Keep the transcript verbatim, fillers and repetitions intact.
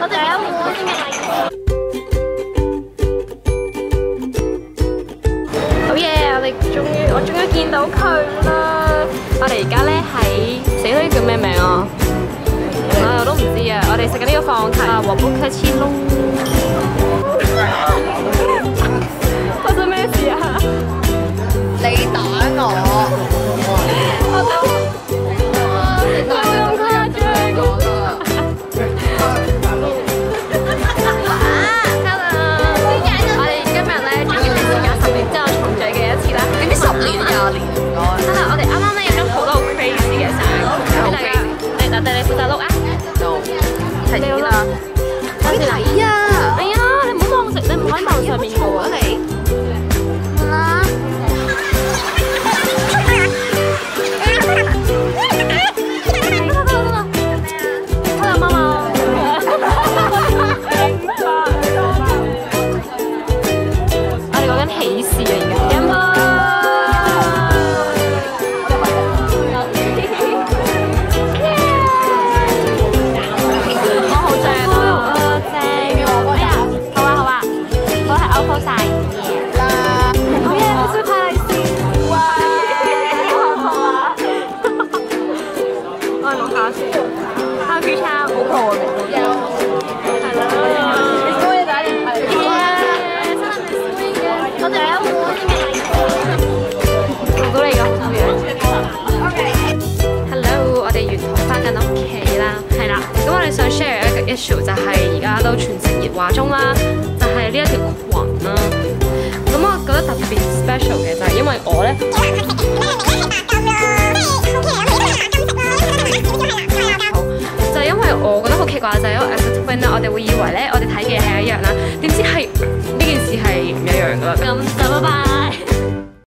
我哋有冇先嘅？好嘢！我哋終於，我終於見到佢啦！我哋而家咧喺死啦，呢叫咩名啊？啊，我都唔知啊！我哋食緊呢個放題啊，黃卜茄千窿。發生咩事啊？ 你打我！ 我都有冇咁誇張？我哋今日咧終於係時間十年之後重聚嘅一次啦。 點知十年廿年唔該。 真係，我哋啱啱咧影咗好多好 crazy 嘅相，俾大家。你嗱，你負責碌啊？睇到啦。 快啲睇啊！ 哎呀，你唔好望食，你唔可以望上面嘅喎。 你啦。 想 share 一個 issue 就係而家都全城熱話中啦，就係呢一條裙啦。咁我覺得特別 special 嘅就係因為我咧，就係因為我覺得好奇怪，就係因為 as a twin 啦，我哋會以為咧我哋睇嘅係一樣啦，點知係呢件事係唔一樣噶啦。咁